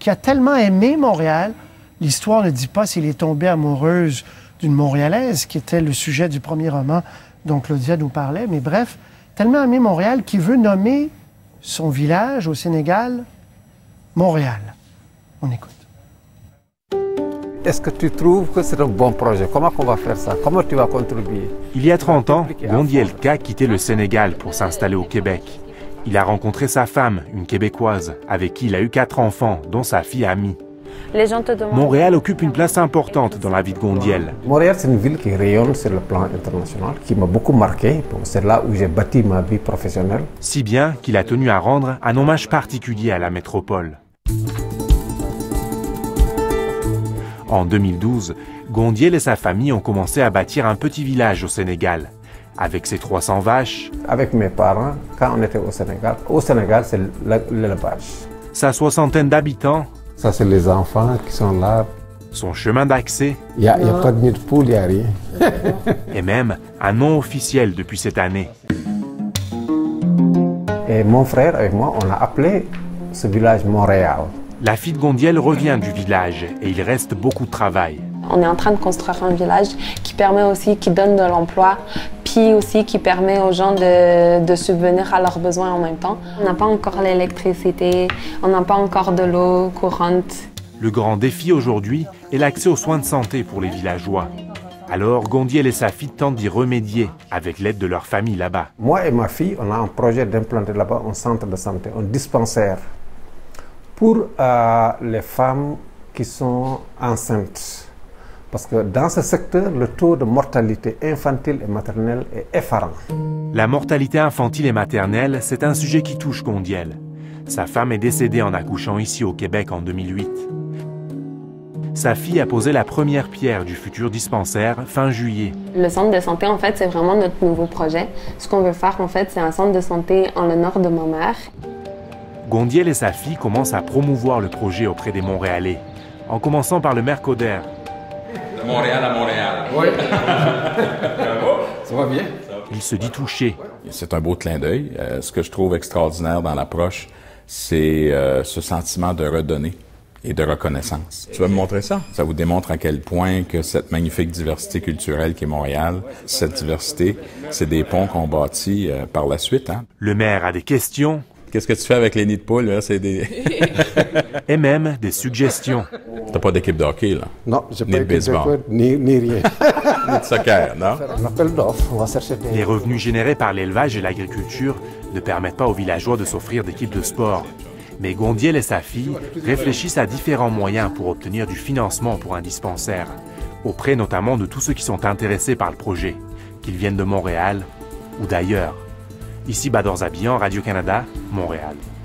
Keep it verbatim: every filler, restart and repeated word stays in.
qui a tellement aimé Montréal. L'histoire ne dit pas s'il est tombé amoureuse d'une Montréalaise, qui était le sujet du premier roman dont Claudia nous parlait. Mais bref, tellement aimé Montréal qu'il veut nommer son village au Sénégal Montréal. On écoute. Est-ce que tu trouves que c'est un bon projet? Comment on va faire ça? Comment tu vas contribuer? Il y a trente ans, Gondielka quittait le Sénégal pour s'installer au Québec. Il a rencontré sa femme, une Québécoise, avec qui il a eu quatre enfants, dont sa fille Amie. Les gens te demandent... Montréal occupe une place importante dans la vie de Gondiel. Montréal, c'est une ville qui rayonne sur le plan international, qui m'a beaucoup marqué. Bon, c'est là où j'ai bâti ma vie professionnelle. Si bien qu'il a tenu à rendre un hommage particulier à la métropole. En deux mille douze, Gondiel et sa famille ont commencé à bâtir un petit village au Sénégal. Avec ses trois cents vaches... Avec mes parents, quand on était au Sénégal, au Sénégal, c'est l'élevage. Sa soixantaine d'habitants... Ça, c'est les enfants qui sont là. Son chemin d'accès... Il n'y a, a pas de nid de poule, il n'y a rien. Et même un nom officiel depuis cette année. Et mon frère et moi, on a appelé ce village Montréal. La fille de Gondiel revient du village et il reste beaucoup de travail. On est en train de construire un village qui permet aussi, qui donne de l'emploi, puis aussi qui permet aux gens de, de subvenir à leurs besoins en même temps. On n'a pas encore l'électricité, on n'a pas encore de l'eau courante. Le grand défi aujourd'hui est l'accès aux soins de santé pour les villageois. Alors Gondiel et sa fille tentent d'y remédier avec l'aide de leur famille là-bas. Moi et ma fille, on a un projet d'implanter là-bas un centre de santé, un dispensaire pour euh, les femmes qui sont enceintes. Parce que dans ce secteur, le taux de mortalité infantile et maternelle est effarant. La mortalité infantile et maternelle, c'est un sujet qui touche Gondiel. Sa femme est décédée en accouchant ici au Québec en deux mille huit. Sa fille a posé la première pierre du futur dispensaire fin juillet. Le centre de santé, en fait, c'est vraiment notre nouveau projet. Ce qu'on veut faire, en fait, c'est un centre de santé en l'honneur de ma mère. Gondiel et sa fille commencent à promouvoir le projet auprès des Montréalais, en commençant par le maire Coderre. De Montréal à Montréal. Oui. Ça va bien? Il se dit touché. C'est un beau clin d'œil. Euh, ce que je trouve extraordinaire dans l'approche, c'est euh, ce sentiment de redonner et de reconnaissance. Tu vas me montrer ça? Ça vous démontre à quel point que cette magnifique diversité culturelle qui est Montréal, cette diversité, c'est des ponts qu'on bâtit euh, par la suite. Hein? Le maire a des questions. Qu'est-ce que tu fais avec les nids de poules, là? C'est des... Et même des suggestions. T'as pas d'équipe de hockey, là? Non, j'ai ni pas de baseball. Ni, ni rien. Ni de soccer, non? Un appel d'offres, on va chercher des... Les revenus générés par l'élevage et l'agriculture ne permettent pas aux villageois de s'offrir d'équipes de sport. Mais Gondiel et sa fille réfléchissent à différents moyens pour obtenir du financement pour un dispensaire, auprès notamment de tous ceux qui sont intéressés par le projet, qu'ils viennent de Montréal ou d'ailleurs. Ici Bador Zabian, Radio-Canada, Montréal.